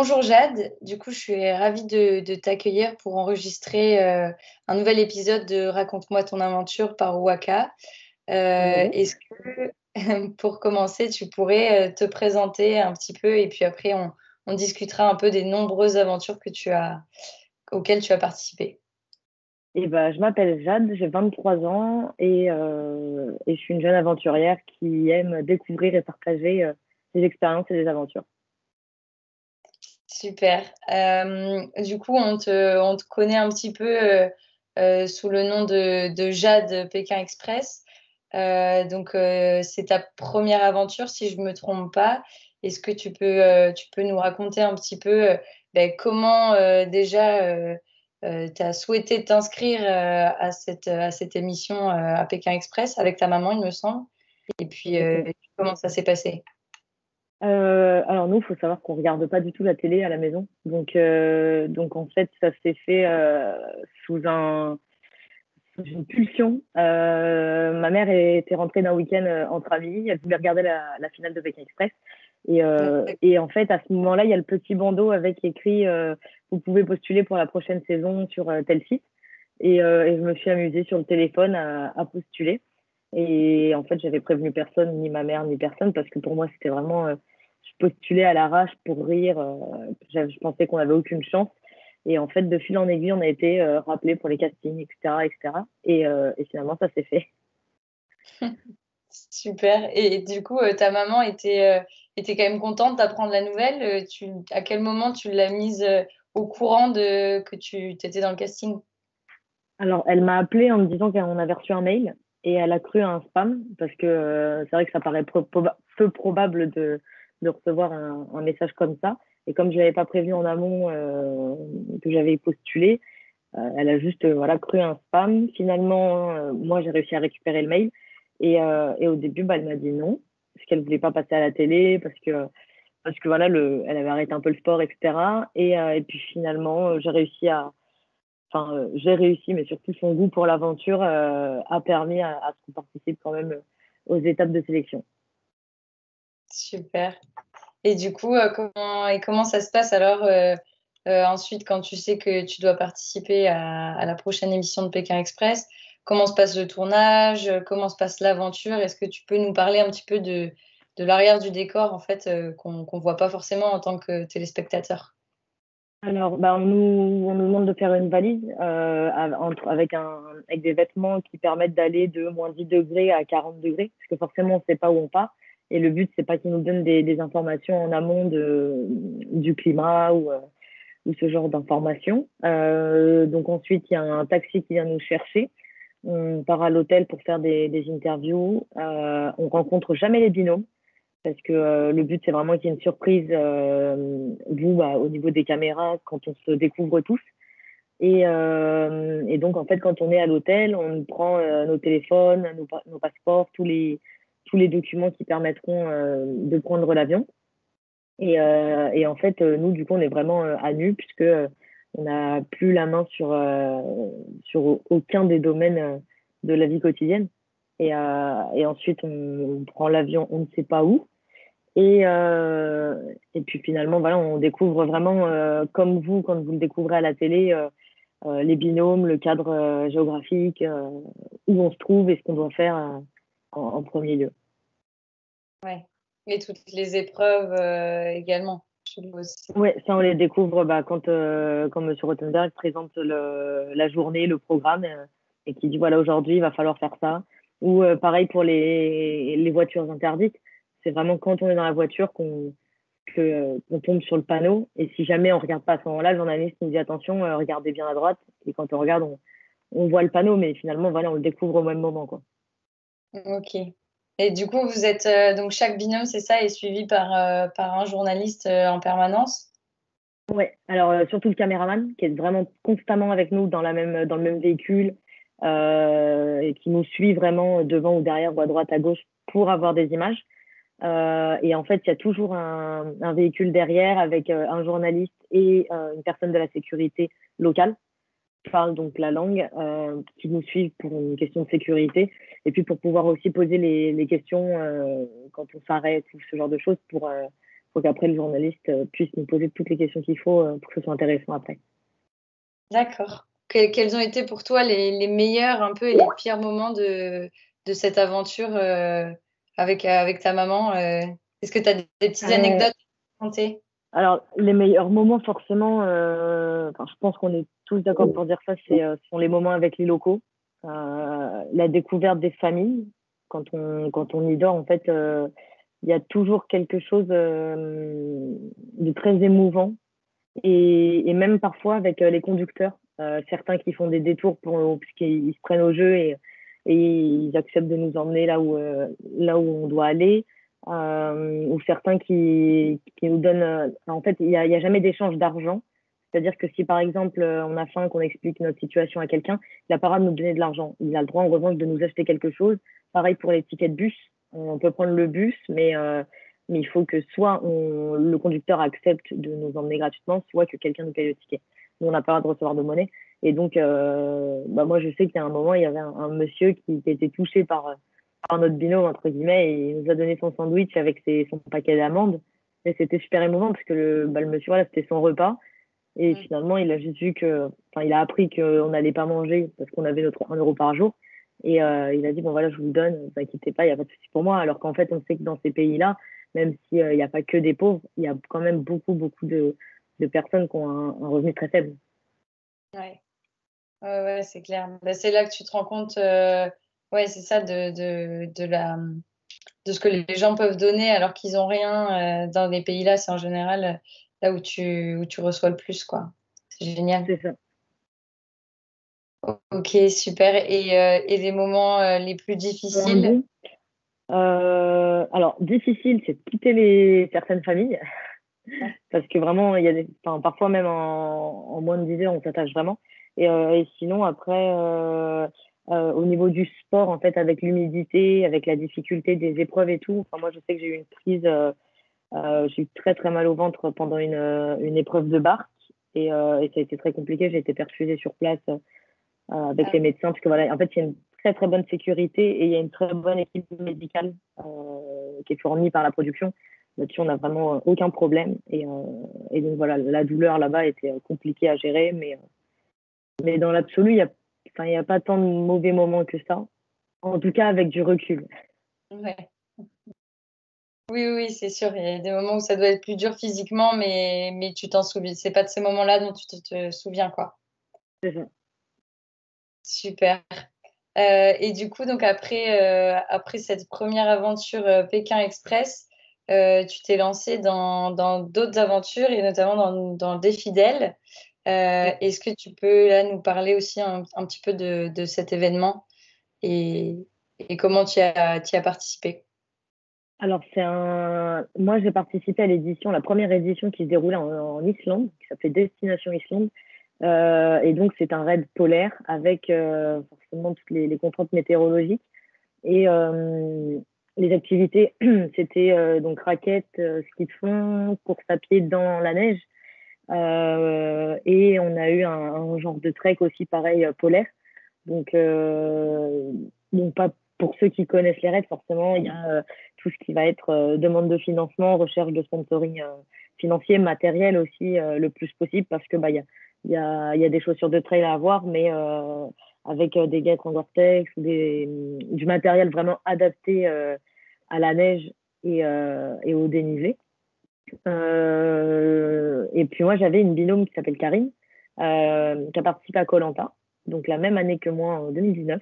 Bonjour Jade, du coup je suis ravie de t'accueillir pour enregistrer un nouvel épisode de Raconte-moi ton aventure par Waka. Bonjour. Est-ce que pour commencer tu pourrais te présenter un petit peu et puis après on discutera un peu des nombreuses aventures auxquelles tu as participé. Je m'appelle Jade, j'ai 23 ans et je suis une jeune aventurière qui aime découvrir et partager des expériences et des aventures. Super. Du coup on te connaît un petit peu sous le nom de Jade Pékin Express. C'est ta première aventure, si je ne me trompe pas. Est-ce que tu peux nous raconter un petit peu comment déjà tu as souhaité t'inscrire à cette émission à Pékin Express avec ta maman, il me semble, et puis Exactement. comment ça s'est passé? Alors nous, il faut savoir qu'on regarde pas du tout la télé à la maison. Donc en fait, ça s'est fait sous sous une pulsion. Ma mère était rentrée d'un week-end entre amis. Elle voulait regarder la finale de Pékin Express. Et en fait, à ce moment-là, il y a le petit bandeau avec écrit vous pouvez postuler pour la prochaine saison sur tel site. Et je me suis amusée sur le téléphone à postuler. Et en fait, j'avais prévenu personne, ni ma mère, ni personne, parce que pour moi, c'était vraiment, je postulais à l'arrache pour rire. Je pensais qu'on n'avait aucune chance. Et en fait, de fil en aiguille, on a été rappelés pour les castings, etc., etc. Et finalement, ça s'est fait. Super. Et du coup, ta maman était quand même contente d'apprendre la nouvelle. À quel moment tu l'as mise au courant que tu étais dans le casting? Alors, elle m'a appelée en me disant qu'on avait reçu un mail et elle a cru à un spam parce que c'est vrai que ça paraît peu probable de recevoir un message comme ça. Et comme je l'avais pas prévu en amont que j'avais postulé, elle a juste voilà, cru à un spam. Finalement, moi, j'ai réussi à récupérer le mail. Et au début, bah, elle m'a dit non, parce qu'elle voulait pas passer à la télé, parce que voilà, elle avait arrêté un peu le sport, etc. Et puis finalement, j'ai réussi, mais surtout son goût pour l'aventure a permis à ce qu'on participe quand même aux étapes de sélection. Super. Et du coup, comment ça se passe alors ensuite quand tu sais que tu dois participer à la prochaine émission de Pékin Express? Comment se passe le tournage? Comment se passe l'aventure? Est-ce que tu peux nous parler un petit peu de l'arrière du décor en fait qu'on voit pas forcément en tant que téléspectateur? Alors, bah, on nous demande de faire une valise avec des vêtements qui permettent d'aller de -10 degrés à 40 degrés, parce que forcément, on ne sait pas où on part. Et le but, c'est pas qu'ils nous donnent des informations en amont du climat ou ce genre d'informations. Donc ensuite, il y a un taxi qui vient nous chercher. On part à l'hôtel pour faire des interviews. On rencontre jamais les binômes parce que le but, c'est vraiment qu'il y ait une surprise, vous, bah, au niveau des caméras, quand on se découvre tous. Et donc, en fait, quand on est à l'hôtel, on prend nos téléphones, nos passeports, tous les documents qui permettront de prendre l'avion. Et en fait, nous, du coup, on est vraiment à nu puisque on n'a plus la main sur aucun des domaines de la vie quotidienne. Et ensuite, on prend l'avion, on ne sait pas où. Et puis finalement, voilà, on découvre vraiment, comme vous, quand vous le découvrez à la télé, les binômes, le cadre géographique, où on se trouve et ce qu'on doit faire en premier lieu. Ouais. Et toutes les épreuves également. Je le vois aussi. Ouais, ça on les découvre bah, quand Monsieur Rottenberg présente la journée, le programme, et qui dit voilà, aujourd'hui il va falloir faire ça. Ou pareil pour les voitures interdites. C'est vraiment quand on est dans la voiture qu'on tombe sur le panneau. Et si jamais on regarde pas à ce moment-là, le journaliste nous dit attention, regardez bien à droite. Et quand on regarde, on voit le panneau, mais finalement voilà, on le découvre au même moment, quoi. Ok. Et du coup, vous êtes donc chaque binôme, c'est ça, est suivi par un journaliste en permanence? Ouais, alors surtout le caméraman qui est vraiment constamment avec nous dans le même véhicule et qui nous suit vraiment devant ou derrière ou à droite, à gauche pour avoir des images. Et en fait, il y a toujours un véhicule derrière avec un journaliste et une personne de la sécurité locale qui parle donc la langue, qui nous suivent pour une question de sécurité et puis pour pouvoir aussi poser les questions quand on s'arrête ou ce genre de choses faut qu'après le journaliste puisse nous poser toutes les questions qu'il faut pour que ce soit intéressant après. D'accord. Quels ont été pour toi les meilleurs un peu et les pires moments de cette aventure avec ta maman Est-ce que tu as des petites anecdotes à raconter? Alors, les meilleurs moments, forcément, je pense qu'on est tous d'accord pour dire ça, sont les moments avec les locaux. La découverte des familles. Quand on y dort, en fait, il y a toujours quelque chose de très émouvant. Et même parfois avec les conducteurs, certains qui font des détours parce qu'ils se prennent au jeu et ils acceptent de nous emmener là où on doit aller. Ou certains qui nous donnent. En fait, il y a jamais d'échange d'argent. C'est-à-dire que si par exemple on a faim, qu'on explique notre situation à quelqu'un, il n'a pas le droit de nous donner de l'argent. Il a le droit en revanche de nous acheter quelque chose. Pareil pour les tickets de bus. On peut prendre le bus, mais il faut que soit le conducteur accepte de nous emmener gratuitement, soit que quelqu'un nous paye le ticket. Nous, on n'a pas le droit de recevoir de monnaie. Et donc, moi, je sais qu'il y a un moment, il y avait un monsieur qui était touché par notre binôme, entre guillemets, et il nous a donné son sandwich avec son paquet d'amandes. Et c'était super émouvant parce que le monsieur, voilà, c'était son repas. Et finalement, il a juste vu il a appris qu'on n'allait pas manger parce qu'on avait notre 1 euro par jour. Et il a dit, bon voilà, je vous le donne, ne vous inquiétez pas, il n'y a pas de souci pour moi. Alors qu'en fait, on sait que dans ces pays-là, même s'il n'y a pas que des pauvres, il y a quand même beaucoup de personnes qui ont un revenu très faible. Ouais, ouais, c'est clair. Bah, c'est là que tu te rends compte, ouais, c'est ça, de ce que les gens peuvent donner alors qu'ils n'ont rien. Dans les pays-là, c'est en général là où tu reçois le plus, quoi. C'est génial. C'est ça. Ok, super. Et les moments les plus difficiles? Alors, difficile, c'est de quitter certaines familles. Ouais. Parce que vraiment, parfois même en moins de 10 heures, on s'attache vraiment. Et sinon, après, au niveau du sport, en fait, avec l'humidité, avec la difficulté des épreuves et tout, moi, je sais que j'ai eu une crise, j'ai eu très, très mal au ventre pendant une épreuve de barque. Et ça a été très compliqué. J'ai été perfusée sur place avec Ah, les médecins, parce que voilà, en fait, il y a une très, très bonne sécurité et il y a une très bonne équipe médicale qui est fournie par la production. Là-dessus, on n'a vraiment aucun problème. Et donc, voilà, la douleur là-bas était compliquée à gérer. Mais dans l'absolu, il y a pas tant de mauvais moments que ça. En tout cas, avec du recul. ouais. Oui, oui, c'est sûr. Il y a des moments où ça doit être plus dur physiquement, mais tu t'en souviens. C'est pas de ces moments-là dont tu te souviens, quoi. C'est ça. Super. Et du coup, donc après cette première aventure Pékin Express, tu t'es lancé dans d'autres aventures et notamment dans le défi d'elle. Est-ce que tu peux là nous parler aussi un petit peu de cet événement et, et comment tu y as participé? Alors, moi, j'ai participé à la première édition qui se déroulait en Islande, qui s'appelait Destination Islande. Et donc, c'est un raid polaire avec forcément toutes les contraintes météorologiques. Et les activités, c'était donc raquettes, ski de fond, course à pied dans la neige. Et on a eu un genre de trek aussi pareil polaire. Donc, pas pour ceux qui connaissent les raids, forcément, il y a tout ce qui va être demande de financement, recherche de sponsoring financier, matériel aussi le plus possible parce que il y a des chaussures de trail à avoir, mais avec des guêtres en Gore-Tex ou du matériel vraiment adapté à la neige et au dénivelé. Et puis moi, j'avais une binôme qui s'appelle Karine, qui a participé à koh donc la même année que moi en 2019.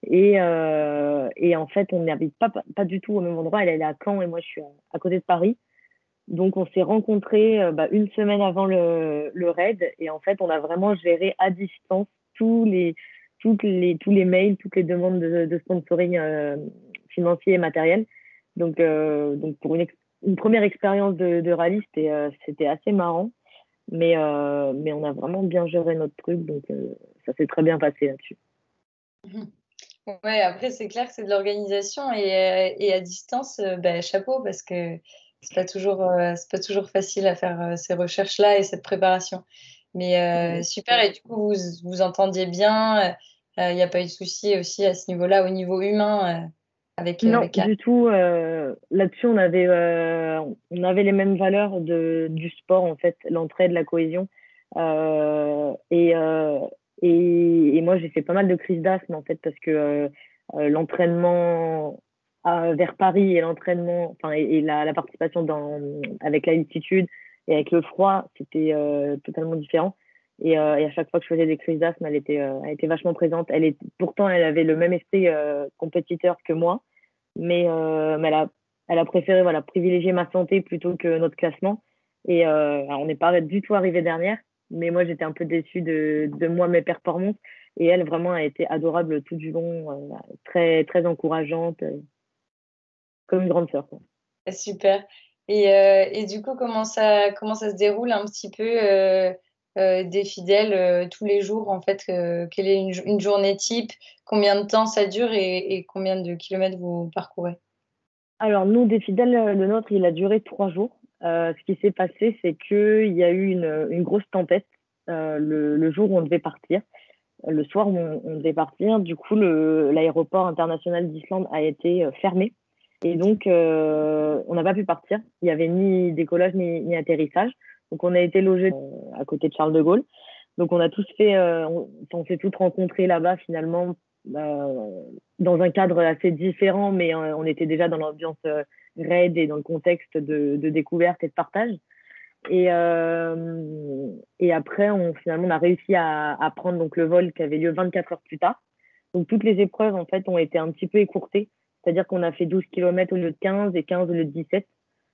Et en fait, on n'habite pas du tout au même endroit. Elle est à Caen et moi, je suis à côté de Paris. Donc, on s'est rencontrés une semaine avant le raid. Et en fait, on a vraiment géré à distance tous les mails, toutes les demandes de sponsoring financier et matériel. Donc pour une première expérience de rallye, c'était assez marrant. Mais on a vraiment bien géré notre truc. Donc, ça s'est très bien passé là-dessus. Ouais, après, c'est clair que c'est de l'organisation et à distance, ben, chapeau parce que c'est pas toujours facile à faire ces recherches-là et cette préparation. Mais super, et du coup, vous entendiez bien, il n'y a pas eu de souci aussi à ce niveau-là, au niveau humain. Non, avec elle. du tout. Là-dessus, on avait les mêmes valeurs du sport, en fait, l'entraide, la cohésion. Euh, et, euh, et moi, j'ai fait pas mal de crises d'asthme, en fait, parce que l'entraînement vers Paris et l'entraînement, enfin, et la participation avec l'altitude et avec le froid, c'était totalement différent. Et à chaque fois que je faisais des crises d'asthme, elle était vachement présente. Pourtant, elle avait le même esprit compétiteur que moi, mais elle a préféré voilà, privilégier ma santé plutôt que notre classement. Et alors, on n'est pas du tout arrivé dernière, mais moi j'étais un peu déçue de moi, mes performances. Et elle vraiment a été adorable tout du long, très, très encourageante, comme une grande sœur, quoi. Super. Et du coup, comment ça se déroule un petit peu des fidèles tous les jours, en fait, quelle est une journée type, combien de temps ça dure et combien de kilomètres vous parcourez? Alors nous, des fidèles, le nôtre, il a duré 3 jours. Ce qui s'est passé, c'est qu'il y a eu une grosse tempête le jour où on devait partir. Le soir où on devait partir, du coup, l'aéroport international d'Islande a été fermé. Et donc, on n'a pas pu partir. Il n'y avait ni décollage ni atterrissage. Donc, on a été logé à côté de Charles de Gaulle. Donc, on a tous fait, on s'est tous rencontrés là-bas finalement, dans un cadre assez différent, mais on était déjà dans l'ambiance raid et dans le contexte de découverte et de partage. Et après, finalement, on a réussi à prendre donc, le vol qui avait lieu 24 heures plus tard. Donc, toutes les épreuves, en fait, ont été un petit peu écourtées. C'est-à-dire qu'on a fait 12 kilomètres au lieu de 15 et 15 au lieu de 17.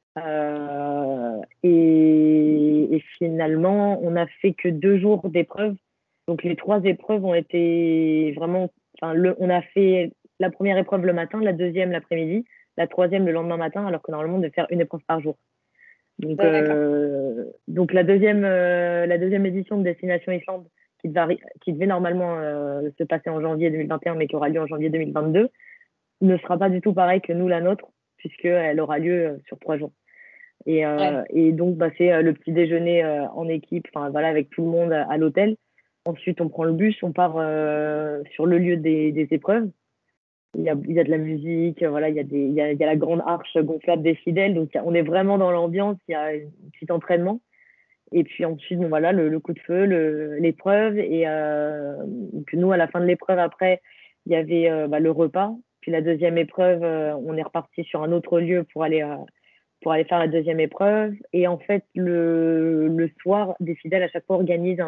Et finalement, on n'a fait que 2 jours d'épreuves. Donc, les 3 épreuves ont été vraiment. Enfin, on a fait la première épreuve le matin, la deuxième l'après-midi, la troisième le lendemain matin, alors que normalement, on devait faire une épreuve par jour. D'accord. Donc la deuxième édition de Destination Islande, qui devait normalement se passer en janvier 2021, mais qui aura lieu en janvier 2022, ne sera pas du tout pareil que nous, la nôtre, puisqu'elle aura lieu sur 3 jours. Ouais. Et donc, bah, c'est le petit déjeuner en équipe, enfin voilà, avec tout le monde à l'hôtel. Ensuite, on prend le bus, on part sur le lieu des épreuves. Il y a de la musique, voilà, il y a la grande arche gonflable des fidèles, donc on est vraiment dans l'ambiance, il y a un petit entraînement. Et puis ensuite, bon, voilà, le coup de feu, l'épreuve. Et donc nous, à la fin de l'épreuve, après, il y avait bah, le repas. Puis la deuxième épreuve, on est reparti sur un autre lieu pour aller faire la deuxième épreuve. Et en fait, le soir, des fidèles à chaque fois organisent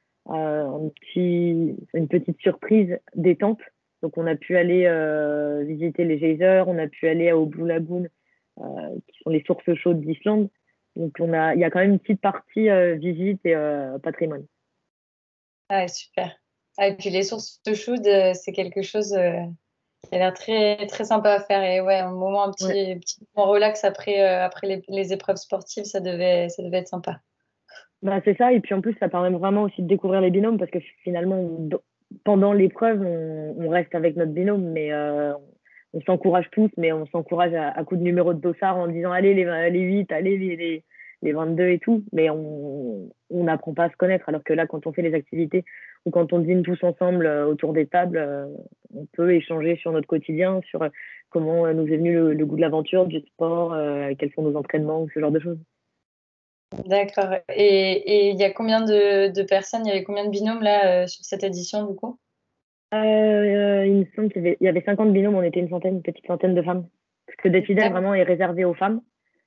une petite surprise détente. Donc, on a pu aller visiter les geysers, on a pu aller au Blue Lagoon, qui sont les sources chaudes d'Islande. Donc, il y a quand même une petite partie visite et patrimoine. Ah, super. Ah, et puis les sources chaudes, c'est quelque chose qui a l'air très, très sympa à faire. Et ouais, un Ouais. petit moment relax après, après les épreuves sportives, ça devait être sympa. Bah, c'est ça. Et puis, en plus, ça permet vraiment aussi de découvrir les binômes parce que finalement, pendant l'épreuve, on reste avec notre binôme, mais on s'encourage tous, mais on s'encourage à coup de numéro de dossard en disant allez les 8, allez les 22 et tout, mais on n'apprend pas à se connaître. Alors que là, quand on fait les activités ou quand on dîne tous ensemble autour des tables, on peut échanger sur notre quotidien, sur comment nous est venu le goût de l'aventure, du sport, quels sont nos entraînements, ce genre de choses. D'accord. Et il y a combien de personnes, il y avait combien de binômes là sur cette édition du coup? Il me semble il y avait 50 binômes, on était une petite centaine de femmes. Parce que des fidèles D'accord. vraiment est réservé aux femmes.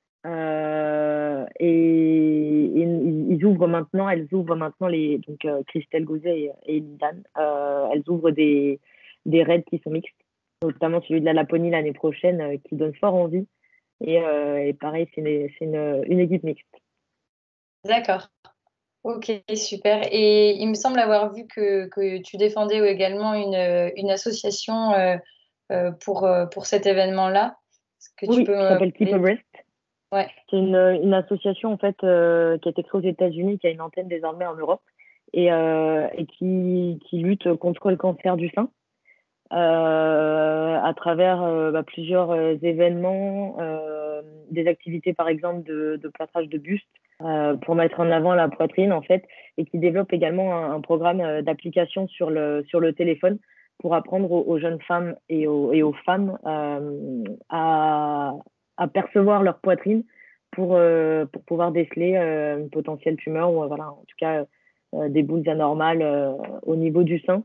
Et elles ouvrent maintenant donc Christelle Gouzet et Lidan, elles ouvrent des raids qui sont mixtes, notamment celui de la Laponie l'année prochaine, qui donne fort envie. Et pareil, c'est une équipe mixte. D'accord. Ok, super. Et il me semble avoir vu que tu défendais également une association pour cet événement-là. Est-ce que tu Oui, peux qui me s'appelle Keep parler? Abreast. Ouais, C'est une association en fait qui a été créée aux États-Unis, qui a une antenne désormais en Europe et qui lutte contre le cancer du sein à travers bah, plusieurs événements, des activités par exemple de plâtrage de buste pour mettre en avant la poitrine en fait, et qui développe également un programme d'application sur le téléphone pour apprendre aux jeunes femmes et aux femmes à percevoir leur poitrine pour pouvoir déceler une potentielle tumeur ou voilà, en tout cas des boules anormales au niveau du sein.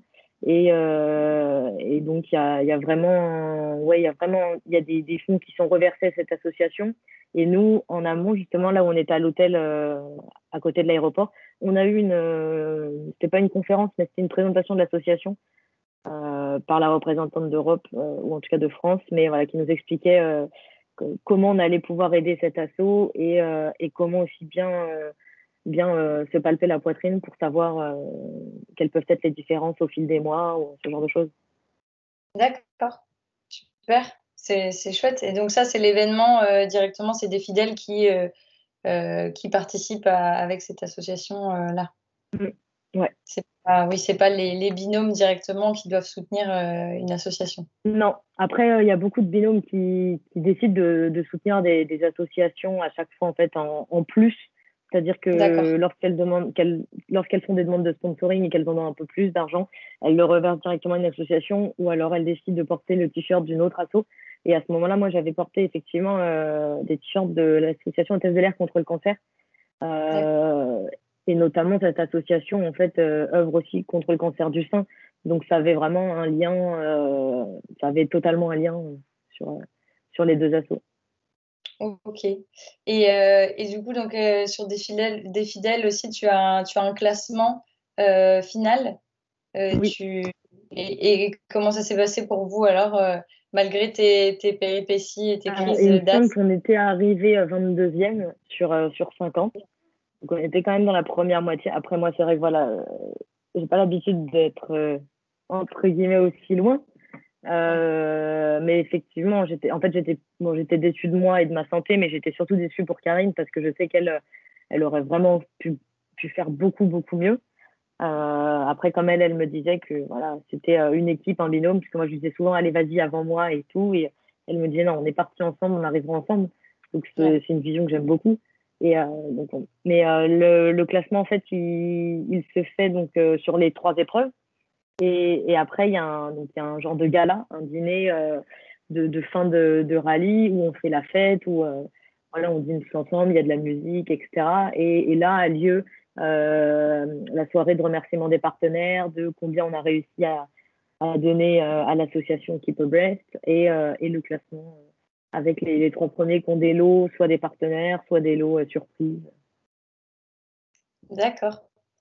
Et donc, il y a vraiment, ouais, il y a des fonds qui sont reversés à cette association. Et nous, en amont, justement, là où on était à l'hôtel à côté de l'aéroport, on a eu c'était pas une conférence, mais c'était une présentation de l'association par la représentante d'Europe ou en tout cas de France, mais voilà, qui nous expliquait comment on allait pouvoir aider cet assaut et comment aussi bien se palper la poitrine pour savoir quelles peuvent être les différences au fil des mois ou ce genre de choses. D'accord, super, c'est chouette. Et donc ça, c'est l'événement directement, c'est des fidèles qui participent avec cette association-là. Ouais. Oui, c'est pas les binômes directement qui doivent soutenir une association. Non. Après, il y a beaucoup de binômes qui décident de soutenir des associations à chaque fois en fait en plus. C'est-à-dire D'accord. que lorsqu'elles font des demandes de sponsoring et qu'elles en ont un peu plus d'argent, elles le reversent directement à une association ou alors elles décident de porter le t-shirt d'une autre asso. Et à ce moment-là, moi, j'avais porté effectivement des t-shirts de l'association Hôtesse de l'air contre le cancer. Et notamment, cette association, en fait, œuvre aussi contre le cancer du sein. Donc, ça avait vraiment un lien, ça avait totalement un lien sur les deux assos. Ok. Et du coup, donc, sur des fidèles aussi, tu as un classement final. Oui. Et comment ça s'est passé pour vous alors, malgré tes péripéties et tes crises Il me semble d'as? qu'on était arrivé 22e sur 50. Donc, on était quand même dans la première moitié. Après, moi, c'est vrai que voilà, j'ai pas l'habitude d'être, entre guillemets, aussi loin. Mais effectivement, j'étais déçue de moi et de ma santé, mais j'étais surtout déçue pour Karine parce que je sais qu'elle aurait vraiment pu faire beaucoup, beaucoup mieux. Après, comme elle me disait que voilà, c'était une équipe, un binôme, parce que moi, je lui disais souvent, allez, vas-y avant moi et tout. Et elle me disait, non, on est partis ensemble, on arrivera ensemble. Donc, Ouais. c'est une vision que j'aime beaucoup. Mais le classement, en fait, il se fait donc sur les 3 épreuves. Et après, donc, il y a un genre de gala, un dîner de fin de rallye où on fait la fête, où voilà, on dîne tous ensemble, il y a de la musique, etc. Et là a lieu la soirée de remerciement des partenaires, de combien on a réussi à donner à l'association Keep a Breast et le classement avec les 3 premiers qui ont des lots, soit des partenaires, soit des lots surprises. D'accord.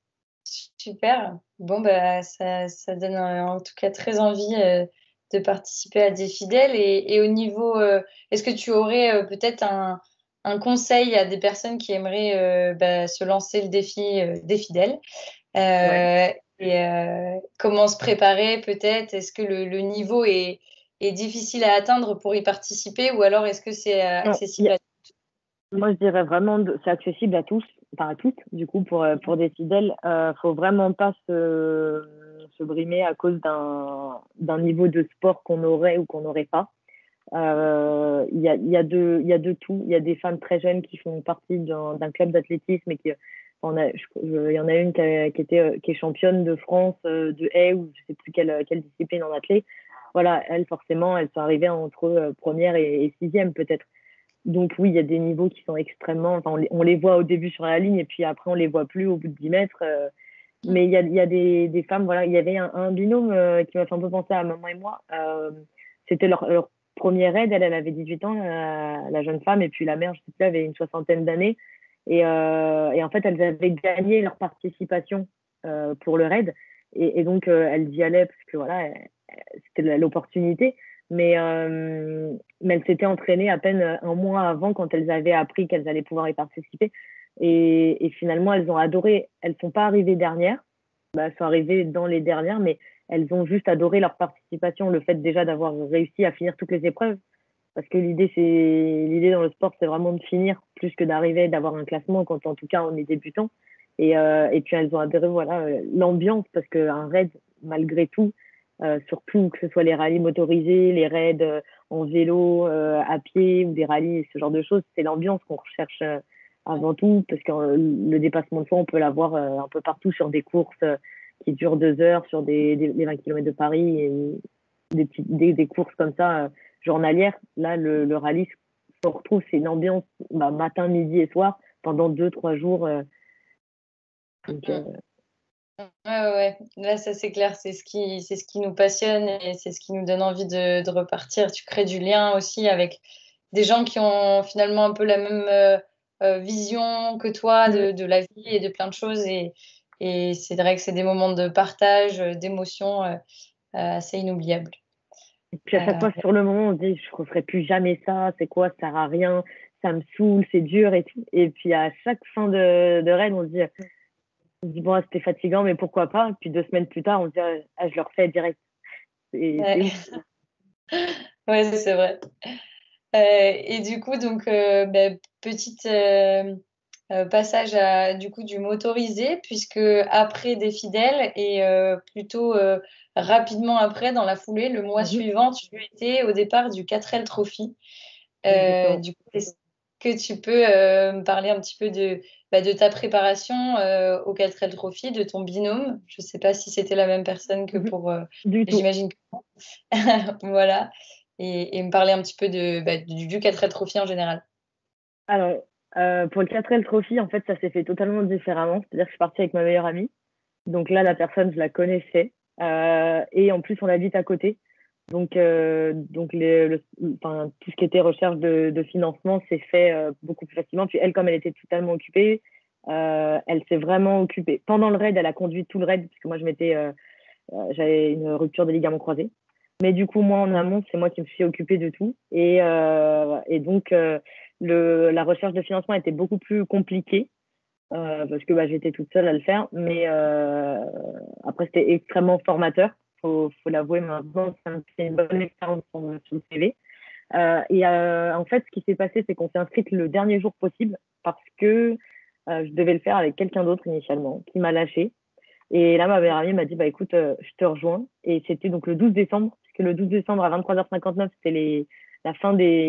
Super. Bon, bah, ça donne en tout cas très envie de participer à des fidèles. Et au niveau, est-ce que tu aurais peut-être un conseil à des personnes qui aimeraient bah, se lancer le défi des fidèles? Ouais. Comment se préparer peut-être? Est-ce que le niveau est difficile à atteindre pour y participer ou alors est-ce que c'est Non, accessible à moi, je dirais vraiment, c'est accessible à tous, enfin à toutes, du coup, pour des fidèles. Faut vraiment pas se brimer à cause d'un niveau de sport qu'on aurait ou qu'on n'aurait pas. Il y a de tout. Il y a des femmes très jeunes qui font partie d'un club d'athlétisme et il y en a une qui est championne de France de haie ou je sais plus quelle discipline en athlée. Voilà, elles, forcément, elles sont arrivées entre première et sixième peut-être. Donc oui, il y a des niveaux qui sont extrêmement. Enfin, on les voit au début sur la ligne et puis après on les voit plus au bout de 10 mètres. Mais il y a des femmes. Voilà, il y avait un binôme qui m'a fait un peu penser à maman et moi. C'était leur première aide. Elle avait 18 ans, la jeune femme, et puis la mère, je sais plus, avait une soixantaine d'années. Et en fait, elles avaient gagné leur participation pour le raid. Et donc, elles y allaient parce que voilà, c'était l'opportunité. Mais elles s'étaient entraînées à peine un mois avant quand elles avaient appris qu'elles allaient pouvoir y participer. Et finalement, elles ont adoré. Elles sont pas arrivées dernières. Bah, elles sont arrivées dans les dernières, mais elles ont juste adoré leur participation, le fait déjà d'avoir réussi à finir toutes les épreuves. Parce que l'idée dans le sport, c'est vraiment de finir plus que d'arriver, d'avoir un classement quand en tout cas on est débutant. Et puis elles ont adoré voilà l'ambiance parce qu'un raid, malgré tout, surtout que ce soit les rallyes motorisés, les raids en vélo, à pied ou des rallyes, ce genre de choses, c'est l'ambiance qu'on recherche avant tout parce que le dépassement de soi, on peut l'avoir un peu partout sur des courses qui dure 2 heures sur les 20 km de Paris et des courses comme ça journalières. Là, le rallye, on retrouve, c'est une ambiance matin, midi et soir pendant 2-3 jours. Donc, Ouais. Là, ça, c'est clair. C'est ce qui nous passionne et c'est ce qui nous donne envie de repartir. Tu crées du lien aussi avec des gens qui ont finalement un peu la même vision que toi de la vie et de plein de choses. Et c'est vrai que c'est des moments de partage, d'émotions assez inoubliables. et puis à chaque fois, sur le moment, on se dit, je ne referai plus jamais ça, c'est quoi, ça sert à rien, ça me saoule, c'est dur et tout. Et puis à chaque fin de raid, on se dit, bon, c'était fatigant, mais pourquoi pas. Puis 2 semaines plus tard, on se dit, ah, je le refais direct. C'est Ouais, ouf. ouais, c'est vrai. Et du coup, donc, petite passage du coup, du motorisé, puisque après des fidèles et plutôt rapidement après, dans la foulée, le mois Mhm. suivant, tu étais au départ du 4L Trophy. Exactement. Du coup, est-ce que tu peux me parler un petit peu de ta préparation au 4L Trophy, de ton binôme? Je ne sais pas si c'était la même personne que Mhm. pour... Du tout. j'imagine que non. Voilà. Et me parler un petit peu du 4L Trophy en général. Alors, pour le 4L Trophy, en fait, ça s'est fait totalement différemment. C'est-à-dire que je suis partie avec ma meilleure amie. Donc là, la personne, je la connaissais. Et en plus, on habite à côté. Donc enfin, tout ce qui était recherche de financement s'est fait beaucoup plus facilement. Puis elle, comme elle était totalement occupée, elle s'est vraiment occupée. Pendant le raid, elle a conduit tout le raid, puisque moi, j'avais une rupture des ligaments croisés. Mais du coup, moi, en amont, c'est moi qui me suis occupée de tout. Et donc, la recherche de financement était beaucoup plus compliquée parce que j'étais toute seule à le faire. Mais après, c'était extrêmement formateur. Faut l'avouer maintenant, c'est une bonne expérience sur le CV. En fait, ce qui s'est passé, c'est qu'on s'est inscrite le dernier jour possible parce que je devais le faire avec quelqu'un d'autre initialement, qui m'a lâché. Et là, ma meilleure amie m'a dit, bah écoute, je te rejoins. Et c'était donc le 12 décembre, puisque le 12 décembre à 23h59, c'était la fin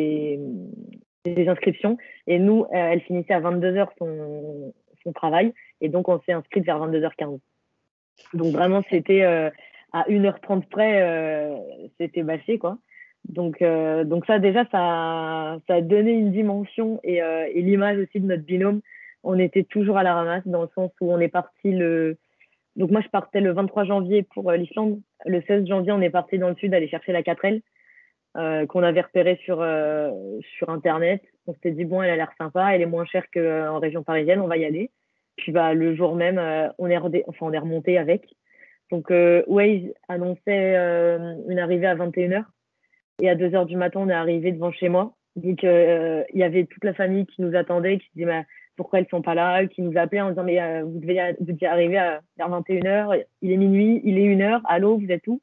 des inscriptions. Et nous, elle finissait à 22h son travail. Et donc, on s'est inscrite vers 22h15. Donc, vraiment, c'était à 1h30 près, c'était bâché, quoi. Donc ça, déjà, ça a donné une dimension et l'image aussi de notre binôme. On était toujours à la ramasse dans le sens où on est parti donc moi, je partais le 23 janvier pour l'Islande. Le 16 janvier, on est parti dans le sud aller chercher la 4L qu'on avait repérée sur Internet. On s'était dit, bon, elle a l'air sympa, elle est moins chère qu'en région parisienne, on va y aller. Puis le jour même, on est remonté avec. Donc Waze annonçait une arrivée à 21h. Et à 2h du matin, on est arrivé devant chez moi. Donc, il y avait toute la famille qui nous attendait, qui se disait, pourquoi elles sont pas là, qui nous appelaient en disant, mais vous devez arriver vers 21h, il est minuit, il est 1h, allô, vous êtes où?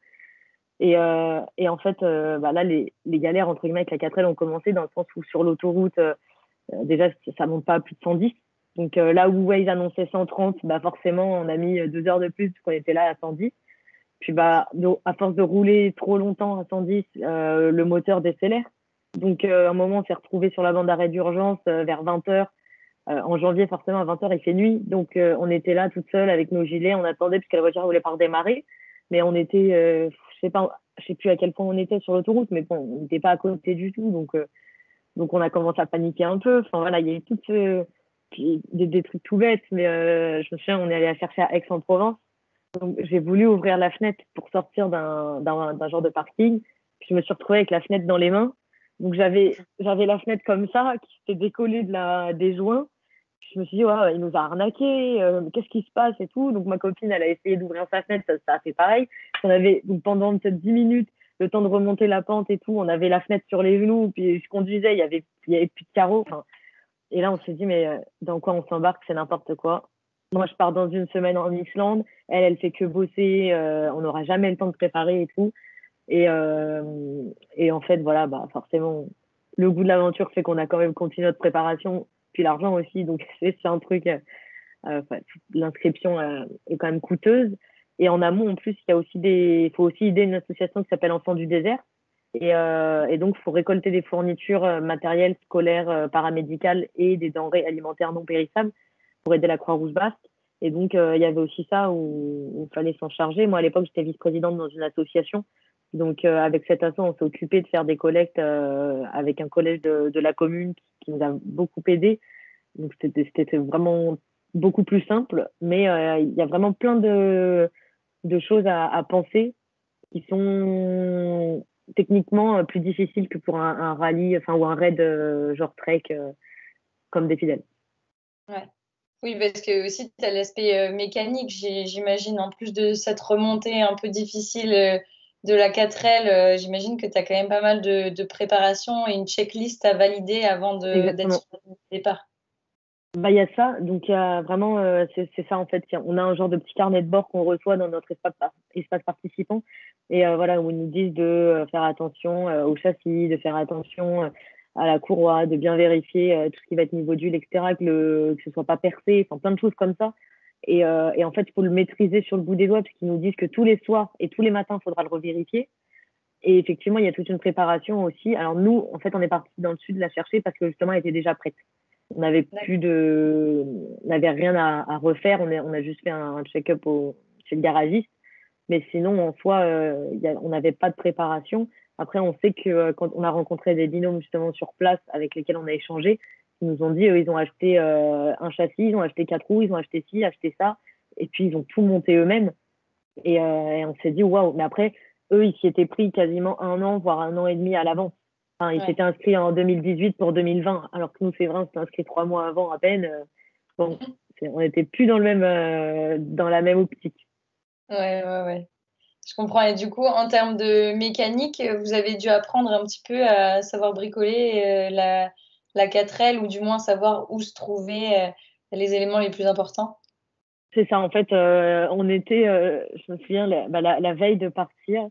Et en fait, là, les galères, entre guillemets, avec la 4L ont commencé dans le sens où sur l'autoroute, déjà, ça monte pas à plus de 110. Donc là où Waze annonçait 130, forcément, on a mis 2 heures de plus, qu'on était là à 110. Puis à force de rouler trop longtemps à 110, le moteur décélère. Donc à un moment, on s'est retrouvé sur la bande d'arrêt d'urgence vers 20h. En janvier, forcément, à 20h, il fait nuit. Donc on était là toute seule avec nos gilets, on attendait puisque la voiture ne voulait pas redémarrer. Mais on était, je sais plus à quel point on était sur l'autoroute, mais bon, on n'était pas à côté du tout. Donc on a commencé à paniquer un peu. Enfin voilà, il y a eu des trucs tout bêtes, mais je me souviens, on est allé la chercher à Aix-en-Provence. Donc, j'ai voulu ouvrir la fenêtre pour sortir d'un genre de parking. Puis je me suis retrouvée avec la fenêtre dans les mains. Donc, j'avais la fenêtre comme ça, qui s'était décollée des joints. Puis je me suis dit, ouais, il nous a arnaqué, qu'est-ce qui se passe et tout. Donc, ma copine, elle a essayé d'ouvrir sa fenêtre, ça a fait pareil. Donc, pendant peut-être 10 minutes, le temps de remonter la pente et tout, on avait la fenêtre sur les genoux, puis je conduisais, il y avait plus de carreaux. Enfin, et là, on s'est dit, mais dans quoi on s'embarque, c'est n'importe quoi. Moi, je pars dans une semaine en Islande. Elle fait que bosser. On n'aura jamais le temps de préparer et tout. Et en fait, voilà, forcément, le goût de l'aventure fait qu'on a quand même continué notre préparation, puis l'argent aussi. Donc, c'est un truc. L'inscription est quand même coûteuse. Et en amont, en plus, il faut aussi aider une association qui s'appelle Enfants du désert. Et donc, il faut récolter des fournitures matérielles, scolaires, paramédicales et des denrées alimentaires non périssables pour aider la Croix-Rouge basque. Et donc, il y avait aussi ça où il fallait s'en charger. Moi, à l'époque, j'étais vice-présidente dans une association. Donc, avec cette asso, on s'est occupé de faire des collectes avec un collège de la commune qui nous a beaucoup aidés. Donc, c'était vraiment beaucoup plus simple. Mais il y a vraiment plein de choses à penser qui sont techniquement plus difficiles que pour un rallye, enfin, ou un raid genre trek comme des fidèles. Ouais. Oui, parce que aussi, tu as l'aspect mécanique, j'imagine, en plus de cette remontée un peu difficile de la 4L, j'imagine que tu as quand même pas mal de préparation et une checklist à valider avant d'être Exactement. sur le départ. Bah, il y a ça, donc il y a vraiment, c'est ça en fait. On a un genre de petit carnet de bord qu'on reçoit dans notre espace participant. Et voilà, où ils nous disent de faire attention au châssis, de faire attention à la courroie, de bien vérifier tout ce qui va être niveau d'huile, etc., que ce soit pas percé, enfin plein de choses comme ça. Et en fait, il faut le maîtriser sur le bout des doigts, parce qu'ils nous disent que tous les soirs et tous les matins, il faudra le revérifier. Et effectivement, il y a toute une préparation aussi. Alors nous, en fait, on est parti dans le sud la chercher parce que justement, elle était déjà prête. On n'avait rien à refaire. On a juste fait un check-up chez le garagiste. Mais sinon, en soi, on n'avait pas de préparation. Après, on sait que quand on a rencontré des binômes justement sur place avec lesquels on a échangé, ils nous ont dit, ils ont acheté un châssis, ils ont acheté 4 roues, ils ont acheté ci, acheté ça. Et puis, ils ont tout monté eux-mêmes. Et on s'est dit, waouh. Mais après, eux, ils s'y étaient pris quasiment 1 an, voire 1 an et demi à l'avance. Enfin, ils Ouais. s'étaient inscrits en 2018 pour 2020, alors que nous, c'est vrai, on s'est inscrits 3 mois avant à peine. Bon, on n'était plus dans la même optique. Ouais, ouais, ouais. Je comprends. Et du coup, en termes de mécanique, vous avez dû apprendre un petit peu à savoir bricoler la 4L ou du moins savoir où se trouvaient les éléments les plus importants. C'est ça, en fait, je me souviens, la veille de partir,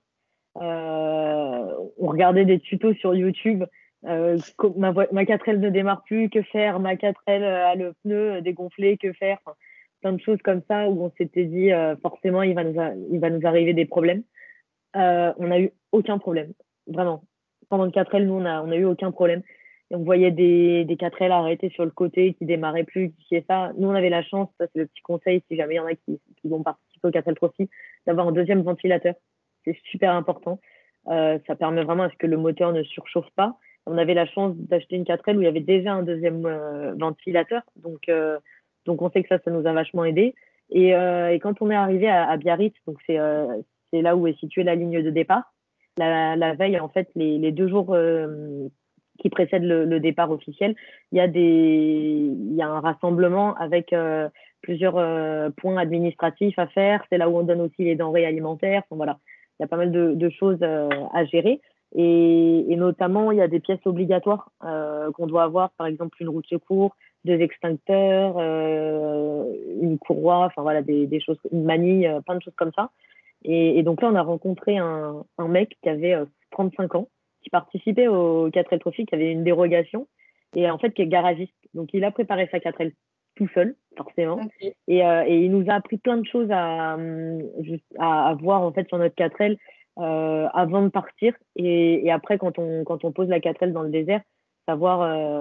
on regardait des tutos sur YouTube. Ma 4L ne démarre plus, que faire? Ma 4L a le pneu dégonflé, que faire? Enfin, plein de choses comme ça où on s'était dit forcément il va nous arriver des problèmes. On n'a eu aucun problème, vraiment. Pendant le 4L, nous, on a eu aucun problème. Et on voyait des 4L arrêtés sur le côté, qui démarraient plus, qui fait ça. Nous, on avait la chance, ça c'est le petit conseil, si jamais il y en a qui vont participer au 4L Trophy, d'avoir un deuxième ventilateur. C'est super important. Ça permet vraiment à ce que le moteur ne surchauffe pas. On avait la chance d'acheter une 4L où il y avait déjà un deuxième ventilateur. Donc on sait que ça nous a vachement aidé. Et quand on est arrivé à Biarritz, donc c'est là où est située la ligne de départ. La veille, en fait, les 2 jours qui précèdent le départ officiel, il y a un rassemblement avec plusieurs points administratifs à faire. C'est là où on donne aussi les denrées alimentaires. Enfin, voilà, il y a pas mal de choses à gérer. Et notamment, il y a des pièces obligatoires qu'on doit avoir, par exemple une roue de secours, 2 extincteurs, une courroie, enfin voilà, des choses, une manille, plein de choses comme ça. Et donc là, on a rencontré un mec qui avait 35 ans, qui participait au 4L Trophy, qui avait une dérogation, et en fait qui est garagiste. Donc il a préparé sa 4L tout seul, forcément. Ok. Et il nous a appris plein de choses à voir en fait sur notre 4L avant de partir. Et après, quand on pose la 4L dans le désert, savoir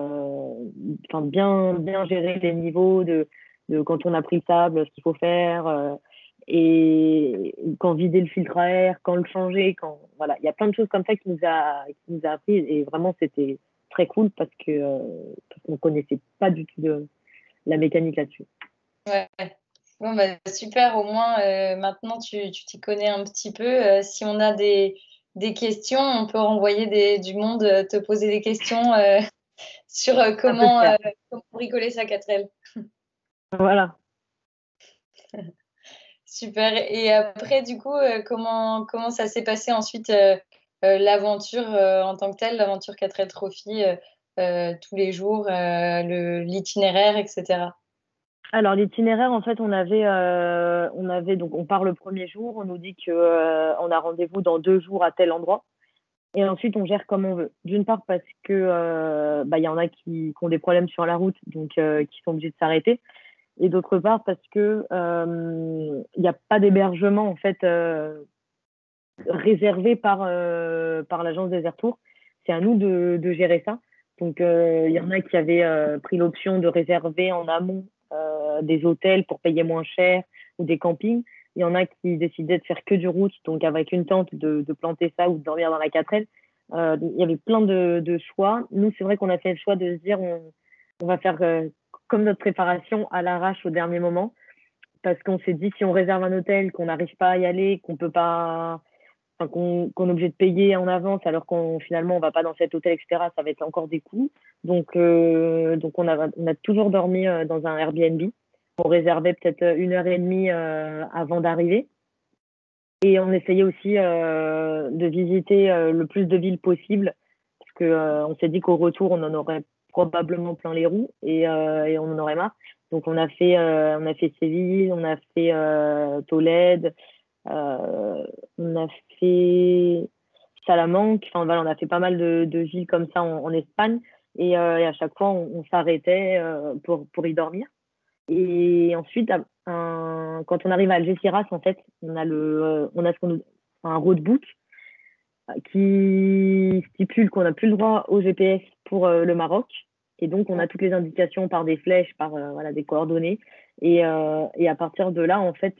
bien gérer les niveaux de quand on a pris le sable, ce qu'il faut faire. Et quand vider le filtre à air, quand le changer, voilà, il y a plein de choses comme ça qui nous a appris et vraiment c'était très cool parce qu'on connaissait pas du tout la mécanique là-dessus. Ouais. Bon, bah, super, au moins maintenant tu t'y connais un petit peu. Si on a des questions, on peut renvoyer du monde te poser des questions sur Ça peut se faire. comment bricoler sa 4L. Voilà. Super. Et après, du coup, comment ça s'est passé ensuite l'aventure en tant que telle, l'aventure 4L Trophy, tous les jours, l'itinéraire, etc. Alors l'itinéraire, en fait, donc on part le premier jour, on nous dit que on a rendez-vous dans 2 jours à tel endroit, et ensuite on gère comme on veut. D'une part parce que il y en a qui ont des problèmes sur la route, donc qui sont obligés de s'arrêter, et d'autre part parce que il n'y a pas d'hébergement en fait réservé par l'agence des Tours. C'est à nous de gérer ça. Donc il y en a qui avaient pris l'option de réserver en amont des hôtels pour payer moins cher ou des campings. Il y en a qui décidaient de faire que du route, donc avec une tente, de planter ça ou de dormir dans la 4L. Il y avait plein de choix. Nous, c'est vrai qu'on a fait le choix de se dire on va faire comme notre préparation à l'arrache au dernier moment parce qu'on s'est dit si on réserve un hôtel, qu'on n'arrive pas à y aller, qu'on peut pas, enfin, qu'on est obligé de payer en avance alors qu'on finalement on va pas dans cet hôtel, etc. Ça va être encore des coûts. Donc on a toujours dormi dans un Airbnb. On réservait peut-être 1 heure et demie avant d'arriver. Et on essayait aussi de visiter le plus de villes possible parce que on s'est dit qu'au retour on en aurait probablement plein les roues et on en aurait marre. Donc on a fait Séville, on a fait Tolède, on a fait Salamanque. Enfin voilà, on a fait pas mal de villes comme ça en Espagne et à chaque fois on s'arrêtait pour y dormir. Et ensuite, quand on arrive à Algeciras, en fait, on a un roadbook qui stipule qu'on n'a plus le droit au GPS pour le Maroc. Et donc, on a toutes les indications par des flèches, par voilà, des coordonnées. Et à partir de là, en fait,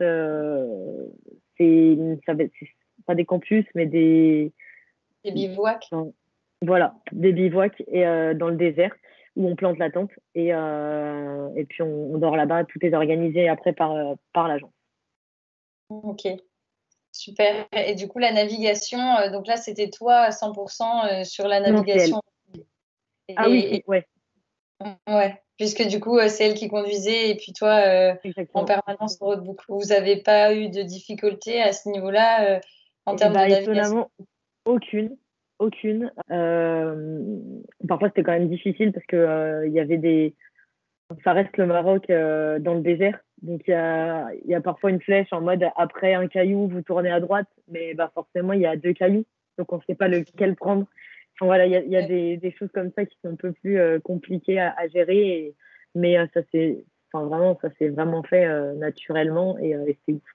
c'est pas des campus, mais Des bivouacs. voilà, des bivouacs dans le désert où on plante la tente et puis on dort là-bas. Tout est organisé après par l'agence. Ok, super. Et du coup, la navigation, donc là, c'était toi à 100% sur la Non, c'est elle. navigation. Ah oui, Et, ouais, ouais, puisque du coup, c'est elle qui conduisait et puis toi, en exactement. permanence sur roadbook. Vous n'avez pas eu de difficultés à ce niveau-là en Et termes de bah navigation? étonnamment, aucune, aucune. Parfois c'était quand même difficile parce que il y avait ça reste le Maroc dans le désert, donc il y a parfois une flèche en mode après un caillou vous tournez à droite, mais bah forcément il y a 2 cailloux, donc on ne sait pas lequel prendre. Enfin, voilà, il y a des choses comme ça qui sont un peu plus compliquées à gérer, mais enfin vraiment ça s'est vraiment fait naturellement et c'est ouf.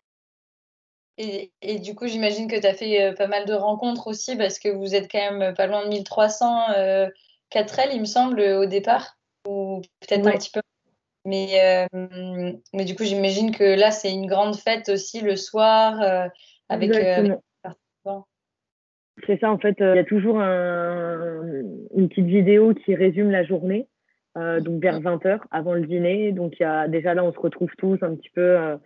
Et du coup, j'imagine que tu as fait pas mal de rencontres aussi parce que vous êtes quand même pas loin de 1300 4L, il me semble, au départ, ou peut-être un Ouais, petit peu. Mais du coup, j'imagine que là, c'est une grande fête aussi le soir avec exactement. les participants. C'est ça, en fait, il y a toujours une petite vidéo qui résume la journée, donc vers 20 h avant le dîner. Donc, déjà là, on se retrouve tous un petit peu,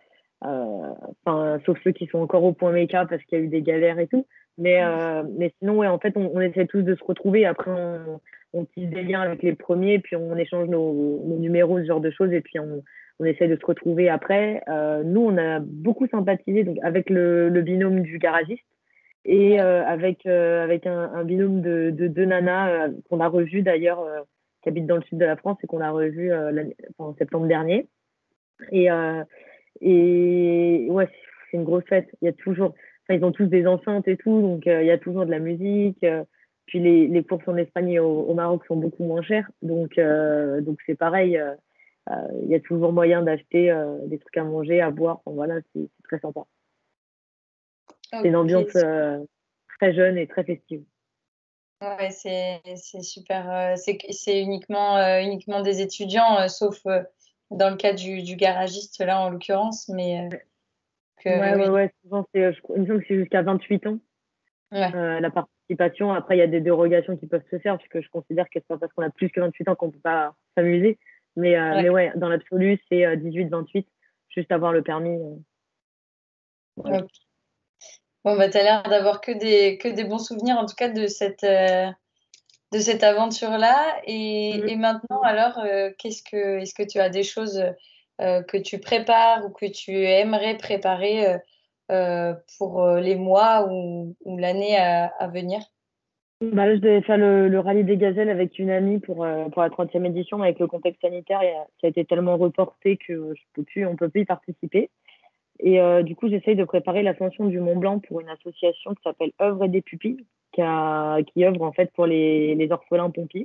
sauf ceux qui sont encore au point méca parce qu'il y a eu des galères et tout. Mais sinon, ouais, en fait, on essaie tous de se retrouver. Après, on tisse des liens avec les premiers, puis on échange nos numéros, ce genre de choses, et puis on essaie de se retrouver après. Nous, on a beaucoup sympathisé donc, avec le binôme du garagiste et Ouais. avec un binôme de 2 nanas qu'on a revu d'ailleurs, qui habitent dans le sud de la France et qu'on a revu en septembre dernier. Et, euh, et ouais, c'est une grosse fête. Il y a toujours, enfin, ils ont tous des enceintes et tout, donc il y a toujours de la musique. Puis les courses en Espagne et au Maroc sont beaucoup moins chères, donc c'est pareil. Il y a toujours moyen d'acheter des trucs à manger, à boire. Enfin, voilà, c'est très sympa. C'est une Ok, ambiance très jeune et très festive. ouais, c'est super. C'est uniquement des étudiants, sauf dans le cas du garagiste, là, en l'occurrence. Mais Ouais, ouais, oui, ouais. Souvent, il me semble que c'est jusqu'à 28 ans ouais, la participation. Après, il y a des dérogations qui peuvent se faire, parce que je considère que c'est pas parce qu'on a plus que 28 ans qu'on peut pas s'amuser. Mais ouais. ouais, dans l'absolu, c'est 18-28, juste avoir le permis. Voilà. Ok. Bon, bah, tu as l'air d'avoir que des bons souvenirs, en tout cas, de cette aventure-là. Et Mhm. maintenant, alors, est-ce que tu as des choses que tu prépares ou que tu aimerais préparer pour les mois ou l'année à venir? Bah là, je devais faire le rallye des gazelles avec une amie pour la 30e édition, mais avec le contexte sanitaire, ça a été tellement reporté que on peut plus y participer. Et du coup, j'essaye de préparer l'ascension du Mont Blanc pour une association qui s'appelle Œuvre et des pupilles, qui œuvre en fait pour les orphelins pompiers.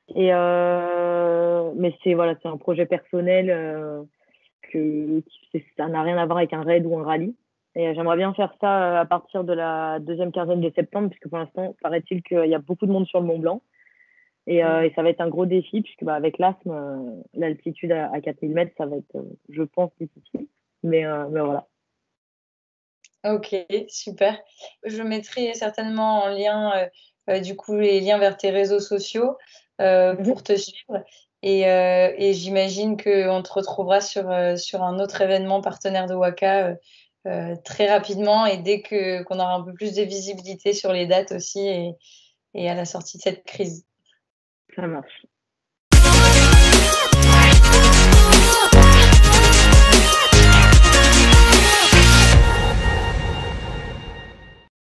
Mais voilà, c'est un projet personnel ça n'a rien à voir avec un raid ou un rallye. Et j'aimerais bien faire ça à partir de la deuxième quinzaine de septembre, puisque pour l'instant, paraît-il qu'il y a beaucoup de monde sur le Mont Blanc. Et ça va être un gros défi, puisque avec l'asthme, l'altitude à 4000 mètres, ça va être, je pense, difficile. Mais voilà. Ok, super. Je mettrai certainement en lien, du coup, les liens vers tes réseaux sociaux Mhm. pour te suivre. Et j'imagine qu'on te retrouvera sur un autre événement partenaire de Waka très rapidement et dès qu'on aura un peu plus de visibilité sur les dates aussi et à la sortie de cette crise. Ça marche.